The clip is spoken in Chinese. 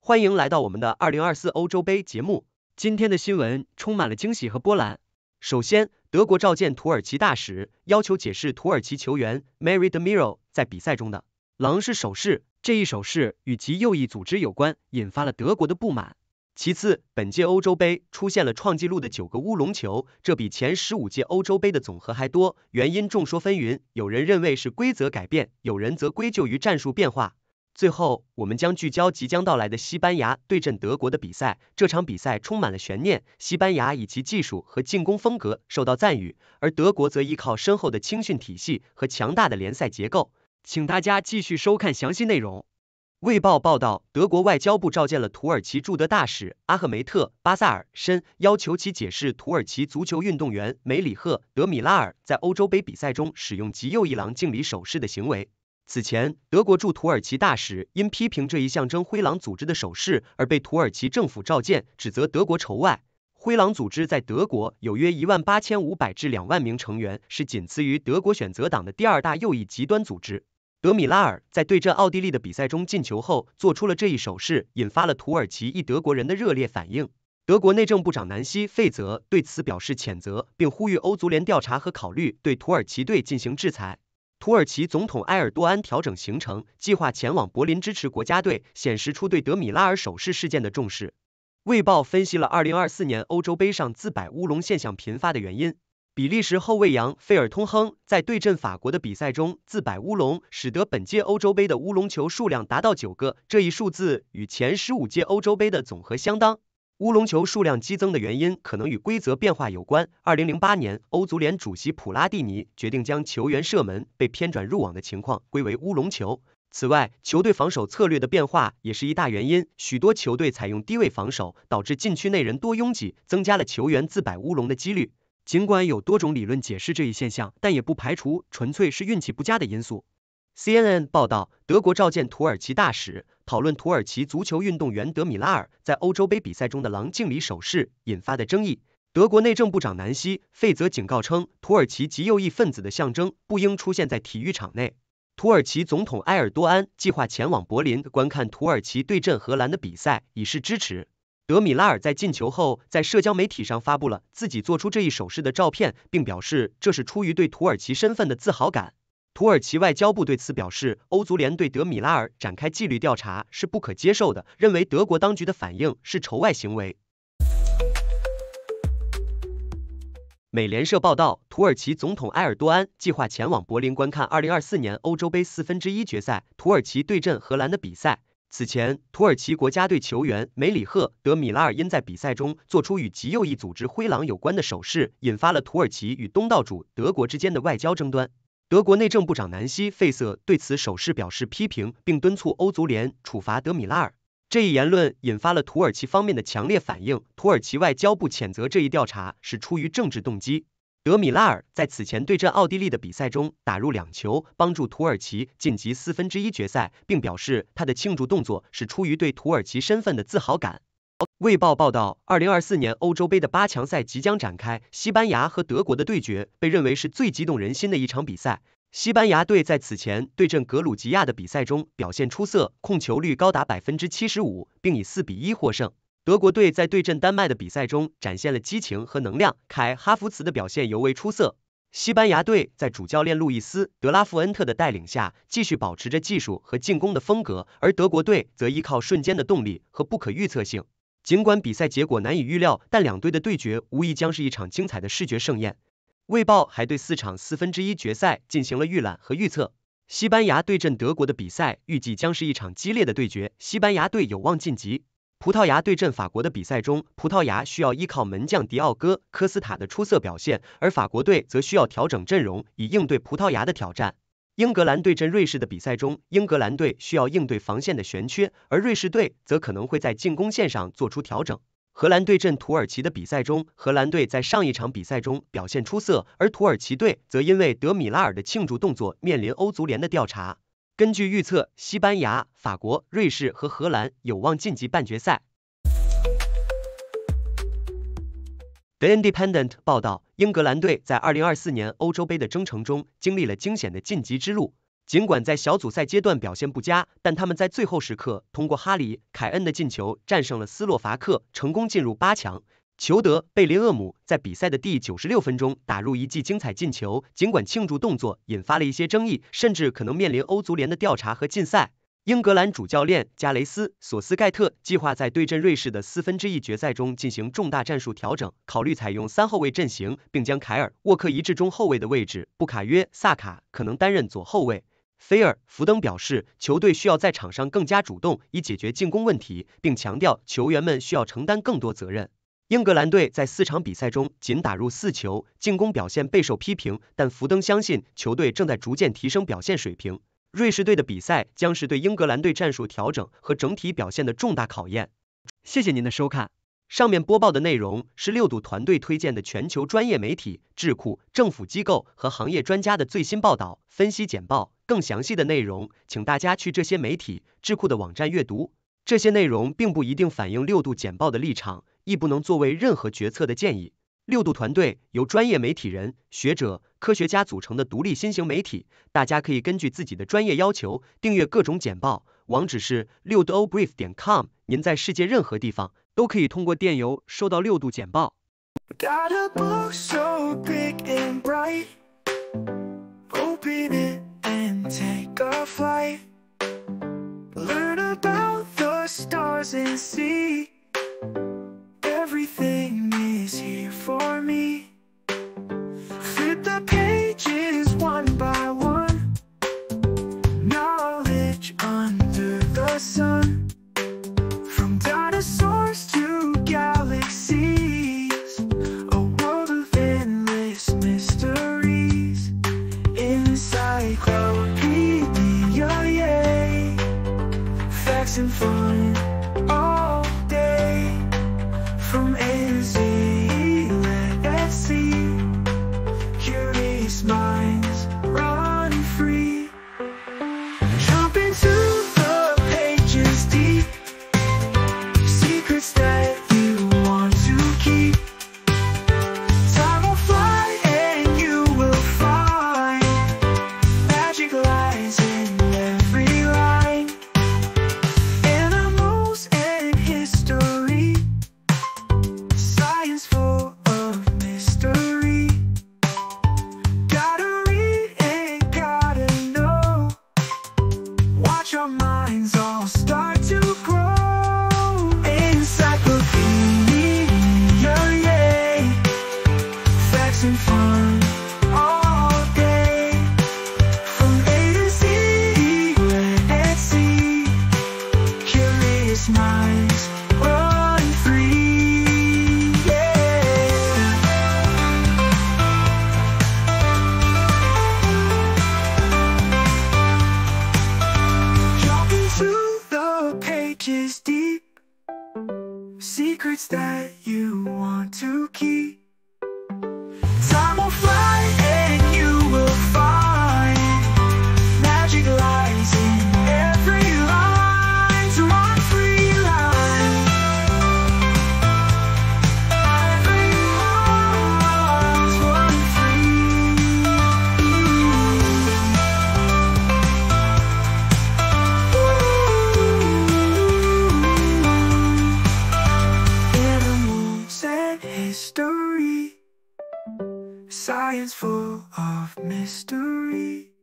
欢迎来到我们的2024欧洲杯节目。今天的新闻充满了惊喜和波澜。首先，德国召见土耳其大使，要求解释土耳其球员 Mary Demiro 在比赛中的狼式手势，这一手势与其右翼组织有关，引发了德国的不满。其次，本届欧洲杯出现了创纪录的9个乌龙球，这比前15届欧洲杯的总和还多，原因众说纷纭，有人认为是规则改变，有人则归咎于战术变化。最后，我们将聚焦即将到来的西班牙对阵德国的比赛。这场比赛充满了悬念，西班牙以其技术和进攻风格受到赞誉，而德国则依靠深厚的青训体系和强大的联赛结构。请大家继续收看详细内容。卫报报道，德国外交部召见了土耳其驻德大使阿赫梅特·巴萨尔申，要求其解释土耳其足球运动员梅里赫·德米拉尔在欧洲杯比赛中使用极右翼狼敬礼手势的行为。此前，德国驻土耳其大使因批评这一象征灰狼组织的手势而被土耳其政府召见，指责德国仇外。灰狼组织在德国有约18500至2万名成员，是仅次于德国选择党的第二大右翼极端组织。德米拉尔在对阵奥地利的比赛中进球后，做出了这一手势，引发了土耳其裔德国人的热烈反应。德国内政部长南希·费泽对此表示谴责，并呼吁欧足联调查和考虑对土耳其队进行制裁。土耳其总统埃尔多安调整行程，计划前往柏林支持国家队，显示出对德米拉尔手势事件的重视。卫报分析了2024年欧洲杯上自摆乌龙现象频发的原因。比利时后卫扬费尔通亨在对阵法国的比赛中自摆乌龙，使得本届欧洲杯的乌龙球数量达到9个，这一数字与前15届欧洲杯的总和相当。乌龙球数量激增的原因可能与规则变化有关。2008年，欧足联主席普拉蒂尼决定将球员射门被偏转入网的情况归为乌龙球。此外，球队防守策略的变化也是一大原因，许多球队采用低位防守，导致禁区内人多拥挤，增加了球员自摆乌龙的几率。尽管有多种理论解释这一现象，但也不排除纯粹是运气不佳的因素。CNN 报道，德国召见土耳其大使，讨论土耳其足球运动员德米拉尔在欧洲杯比赛中的狼敬礼手势引发的争议。德国内政部长南希·费泽警告称，土耳其极右翼分子的象征不应出现在体育场内。土耳其总统埃尔多安计划前往柏林观看土耳其对阵荷兰的比赛，以示支持。德米拉尔在进球后，在社交媒体上发布了自己做出这一手势的照片，并表示这是出于对土耳其身份的自豪感。土耳其外交部对此表示，欧足联对德米拉尔展开纪律调查是不可接受的，认为德国当局的反应是仇外行为。美联社报道，土耳其总统埃尔多安计划前往柏林观看2024年欧洲杯1/4决赛土耳其对阵荷兰的比赛。此前，土耳其国家队球员梅里赫·德米拉尔因在比赛中做出与极右翼组织灰狼有关的手势，引发了土耳其与东道主德国之间的外交争端。德国内政部长南希·费瑟对此手势表示批评，并敦促欧足联处罚德米拉尔。这一言论引发了土耳其方面的强烈反应，土耳其外交部谴责这一调查是出于政治动机。德米拉尔在此前对阵奥地利的比赛中打入2球，帮助土耳其晋级1/4决赛，并表示他的庆祝动作是出于对土耳其身份的自豪感。卫报报道，2024年欧洲杯的8强赛即将展开，西班牙和德国的对决被认为是最激动人心的一场比赛。西班牙队在此前对阵格鲁吉亚的比赛中表现出色，控球率高达75%，并以4-1获胜。德国队在对阵丹麦的比赛中展现了激情和能量，凯·哈弗茨的表现尤为出色。西班牙队在主教练路易斯·德拉富恩特的带领下，继续保持着技术和进攻的风格，而德国队则依靠瞬间的动力和不可预测性。尽管比赛结果难以预料，但两队的对决无疑将是一场精彩的视觉盛宴。卫报还对4场1/4决赛进行了预览和预测。西班牙对阵德国的比赛预计将是一场激烈的对决，西班牙队有望晋级。葡萄牙对阵法国的比赛中，葡萄牙需要依靠门将迪奥戈·科斯塔的出色表现，而法国队则需要调整阵容以应对葡萄牙的挑战。英格兰对阵瑞士的比赛中，英格兰队需要应对防线的悬缺，而瑞士队则可能会在进攻线上做出调整。荷兰对阵土耳其的比赛中，荷兰队在上一场比赛中表现出色，而土耳其队则因为德米拉尔的庆祝动作面临欧足联的调查。根据预测，西班牙、法国、瑞士和荷兰有望晋级半决赛。The Independent 报道，英格兰队在2024年欧洲杯的征程中经历了惊险的晋级之路。 尽管在小组赛阶段表现不佳，但他们在最后时刻通过哈里·凯恩的进球战胜了斯洛伐克，成功进入8强。裘德·贝林厄姆在比赛的第96分钟打入一记精彩进球，尽管庆祝动作引发了一些争议，甚至可能面临欧足联的调查和禁赛。英格兰主教练加雷斯·索斯盖特计划在对阵瑞士的1/4决赛中进行重大战术调整，考虑采用3后卫阵型，并将凯尔·沃克移至中后卫的位置，布卡约·萨卡可能担任左后卫。菲尔·福登表示，球队需要在场上更加主动，以解决进攻问题，并强调球员们需要承担更多责任。英格兰队在4场比赛中仅打入4球，进攻表现备受批评，但福登相信球队正在逐渐提升表现水平。瑞士队的比赛将是对英格兰队战术调整和整体表现的重大考验。谢谢您的收看。上面播报的内容是六赌团队推荐的全球专业媒体、智库、政府机构和行业专家的最新报道、分析简报。更详细的内容，请大家去这些媒体、智库的网站阅读。这些内容并不一定反映六度简报的立场，亦不能作为任何决策的建议。六度团队由专业媒体人、学者、科学家组成的独立新型媒体，大家可以根据自己的专业要求订阅各种简报，网址是6do-brief.com。您在世界任何地方都可以通过电邮收到六度简报。 Got a book so big and bright, open it and take a flight, learn about the stars and see, everything is here for me. Flip the pages one by one, knowledge under the sun, from dinosaurs to galaxies, a world of endless mysteries. Encyclopedia, yay, facts and fun all day, from A to Z, let's see, curious minds run free. Jump into the pages deep, secrets that you want to keep. Time will fly and you will find magic lies in every line. Animals and history, science full of mystery. Gotta read and gotta know, watch our minds all start to grow. Encyclopedia, yay, facts and fun all day, from A to Z, let's see, curious minds run free, yeah. Jump into the pages deep, secrets that you want to keep. Time will fly and you will find magic lies in every line. To run free line, every line's run Animals and history, science full of mystery.